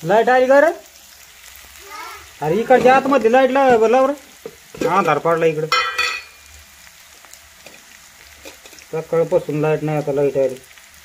Light आली का रे? अरे इकडच्या आतमध्ये लाईट लावर अंधार पडला इकडं. सकाळपासून लाईट नाही, आता लाईट आली.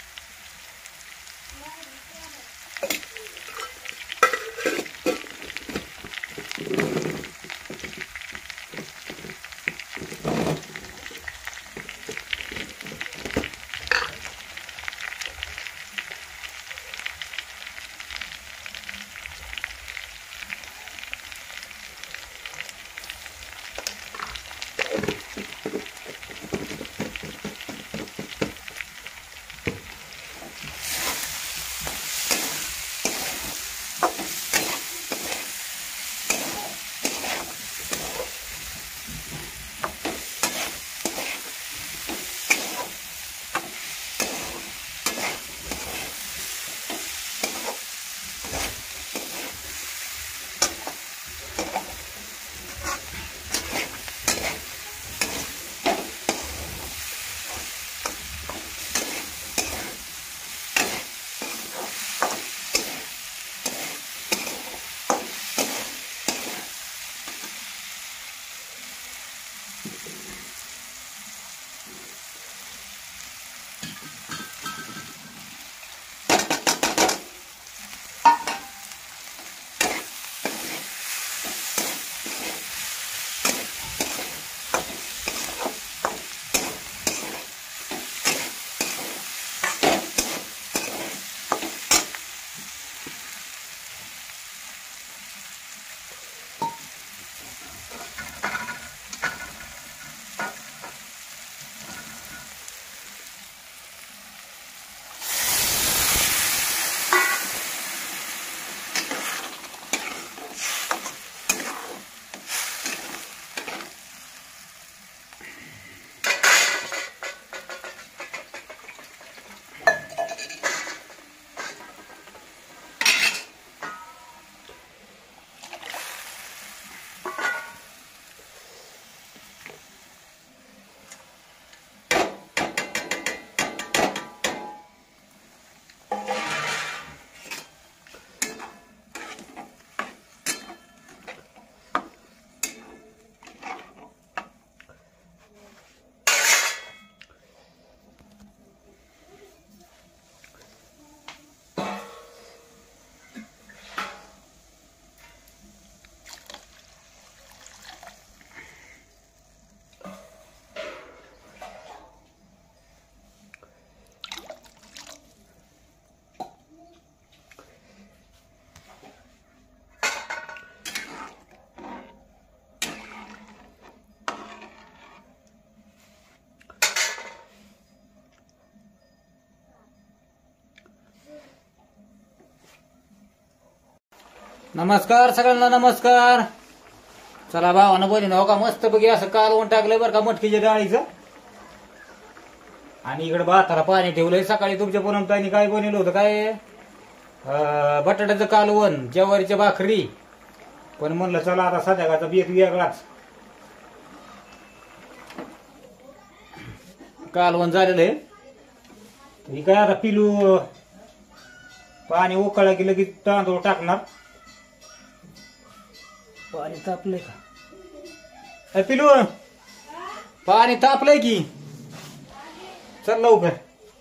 नमस्कार सगळ्यांना, नमस्कार. चला भावानं बोलीन हो का मस्त बघी असं कालवून टाकलंय बरं का मटकीच्या डाळीचं. आणि इकडे भाताला पाणी ठेवलंय. सकाळी तुमच्या पुनमताईने काय बनवलं होतं, काय बटाट्याचं कालवण, ज्वारीच्या भाकरी. पण म्हणलं चला आता संध्याकाळचा बेत वेगळाच. कालवण झालेलं आहे. ही काय आता पिलू पाणी उकळलं की लगेच तांदूळ टाकणार. पाणी तापलंय का पिलू? पाणी तापलंय की, चल लवकर.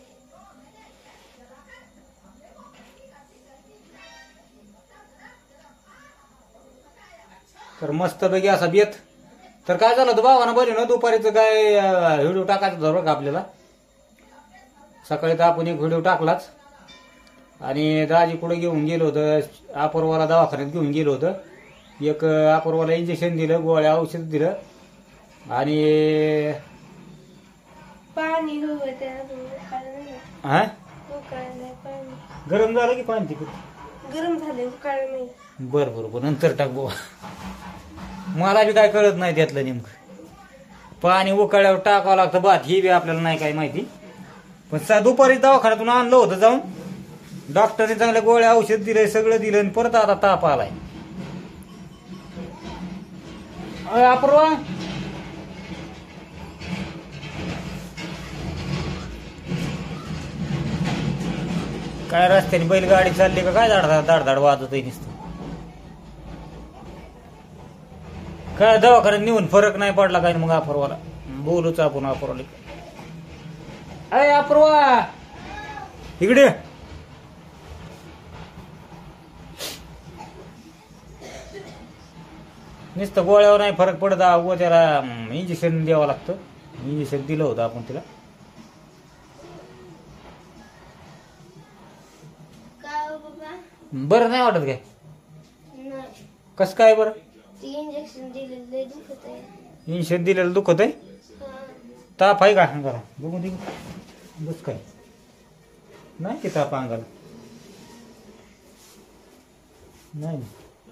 तर मस्त पैकी असा बेत. तर काय झालं होतं भावानं बरे ना दुपारीचं काय व्हिडिओ टाकायचं धरलं का आपल्याला. सकाळी तर आपण एक व्हिडिओ टाकलाच. आणि दाजी कुठे घेऊन गेलो होतं, अपूर्वाला दवाखान्यात घेऊन गेलो होतं. एक अपूर्वाला इंजेक्शन दिलं, गोळ्या औषध दिलं. आणि पाणी गरम झालं की पाणी तिकडे गरम झाले, उकाळ नाही. बर बरोबर नंतर टाक बाबा. मला बी काय कळत नाही त्यातलं नेमकं. पाणी उकळल्यावर टाकावं लागतं भात, ही बी आपल्याला नाही काय माहिती. पण दुपारी दवाखान्यातून आणलं होतं जाऊन. डॉक्टरने चांगल्या गोळ्या औषध दिलंय, सगळं दिलं. आणि परत आता ताप आलाय. अपूर्वा काय रस्त्याने बैलगाडी चालली का काय धाड वाजत आहे नुसतं. काय दवाखान्यात नेऊन फरक नाही पडला काय मग अपूर्वाला बोलूच आपण अपूर्वाला. अरे अपूर्वा इकडे नुसतं गोळ्यावर नाही फरक पडत अगो त्याला इंजेक्शन द्यावं लागतं. इंजेक्शन दिलं होतं आपण तिला. बरं नाही वाटत काय कसं काय बरं. इंजेक्शन दिलेलं दुखत आहे. इंजेक्शन दिलेलं दुखत आहे. ताप आहे का अंगाला बघून दे बस काय नाही की ताप अंगाला नाही.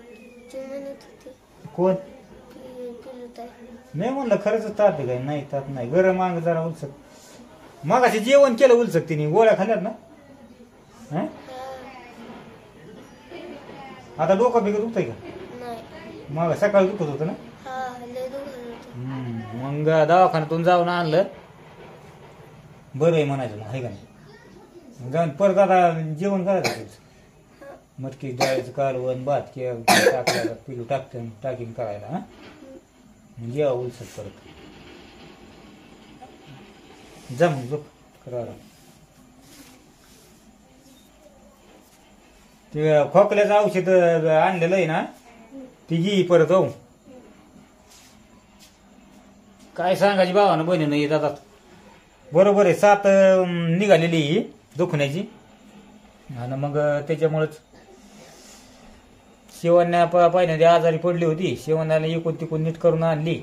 कोण नाही म्हणलं खरंच ताप आहे काय. नाही ताप नाही गरम अंग जरा उलसक. मगाशी जेवण केलं उलसक तिने गोळ्या खाल्ल्यात ना. हा आता डोकं बिकत दुखतंय का. मग सकाळी दुखत होतं ना. मग दवाखान्यातून जाऊन आणलं बरं आहे म्हणायचं मग आहे का नाही. जाऊन परत आता जेवण करायचं मटकी डाळीचं कालवण भात टाकल्याला पिलू टाकीन करायला. हा जेवा उलसत परत जा मग झोप करायला. ते खोकल्याचं औषध आणलेलं आहे ना ती घी परत. हो काय सांगायची भावानं बहिणीनं येत आता बरोबर आहे. 7 निघालेली ही दुखण्याची आणि मग त्याच्यामुळेच शिवण्या पहिल्यांदा आजारी पडली होती. शिवण्याला इकून तिकून नीट करून आणली.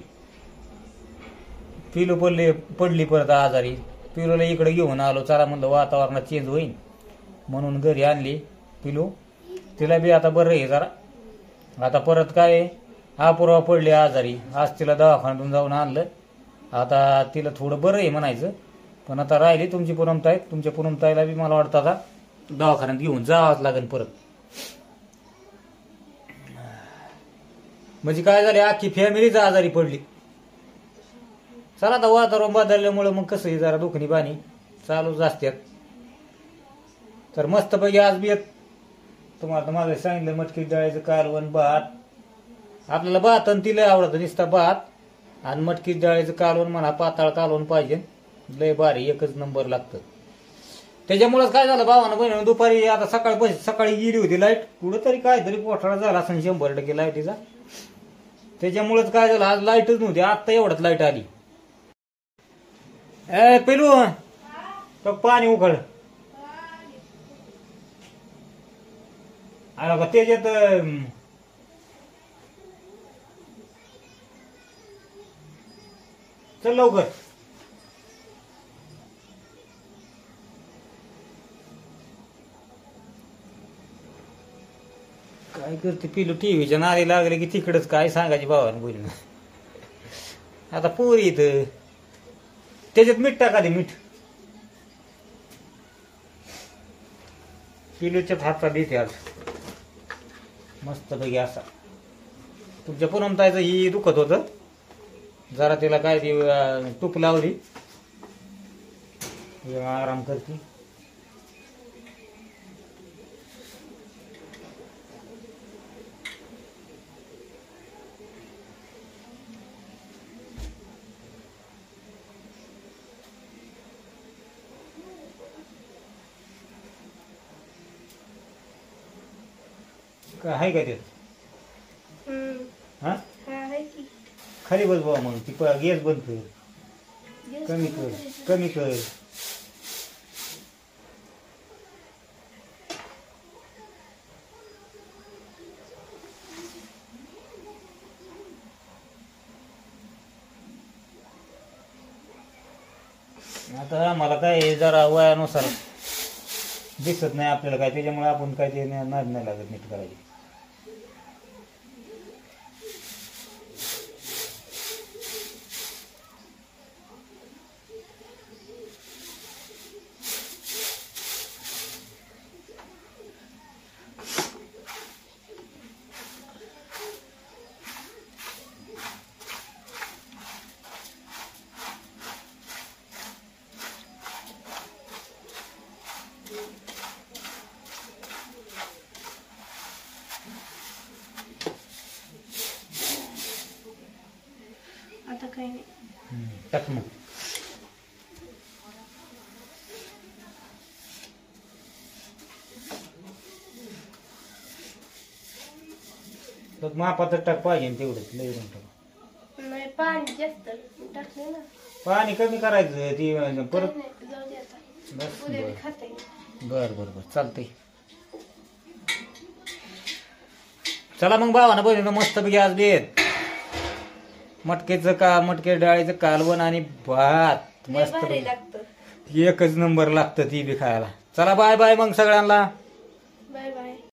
पिलू पडली परत आजारी. पिलूला इकडे घेऊन आलो. चला म्हणलं वातावरणात चेंज होईल म्हणून घरी आणली पिलू. तिला बी आता बरं आहे जरा. आता परत काय अपूर्वा पडली आजारी. आज तिला दवाखान्यातून जाऊन आणलं. आता तिला थोडं बरं आहे म्हणायचं. पण आता राहिली तुमची पुनमताई. तुमच्या पुनमताईला बी मला वाटतं आता दवाखान्यात घेऊन जावंच लागेल परत. म्हणजे काय झाले अख्खी फॅमिलीच आजारी पडली. चला आता वातावरण बदलल्यामुळे मग कसं आहे जरा दुखणी पाणी चालूच असतात. तर मस्तपैकी आज बी तुम्हाला माझं सांगितलं मटकी डाळीचं कालवण भात. आपल्याला भात आणि तिला आवडतं नुसता भात आणि मटकी डाळीचं कालवण म्हणा पाताळ कालवण पाहिजे. लय भारी एकच नंबर लागतं. त्याच्यामुळेच काय झालं भावानं बहिणीनं दुपारी आता सकाळी गेली होती लाईट. कुठंतरी काहीतरी पोठाळा झाला असं 100% लाईटीचा. त्याच्यामुळेच काय झालं आज लाईटच नव्हती. आत्ता एवढ्यात लाईट आली. ए पेलू तो पाणी उकळ आला का त्याच्यात चल लवकर. काय करते पिलू टीव्हीच्या नारी लागले की तिकडच काय सांगायची भावानं बोलणं. आता पोरी इथं त्याच्यात मीठ टाका दे मीठ. पिलूच्याच हातात देते आज मस्तपैकी असा. तुमच्या पुनमताईचं ही दुखत होतं जरा तिला काय ती तूप लावली आराम करते. आहे का ते हा खाली बस बाबा. मग ती गॅस बंद कर. कमी कर. आता आम्हाला काय जरा वयानुसार दिसत नाही आपल्याला काय. त्याच्यामुळे आपण काय ते नाद नाही लागत नीट करायची. काही नाही. टाक मग. मापातच टाक पाहिजे ना तेवढंच लई टाक. नाही पाणी जास्त टाकले ना. पाणी कमी करायचं ती परत. काही नाही, जाऊ दे आता. बस उद्या बर बी खाता येईल. बर चालतंय. चला मग भावानं बहिणीनं मस्तपैकी आज बेत मटके डाळीचं कालवण आणि भात लय मस्त भारी लागतं. एकच नंबर लागतं ती बी खायला. चला बाय बाय मग सगळ्यांना.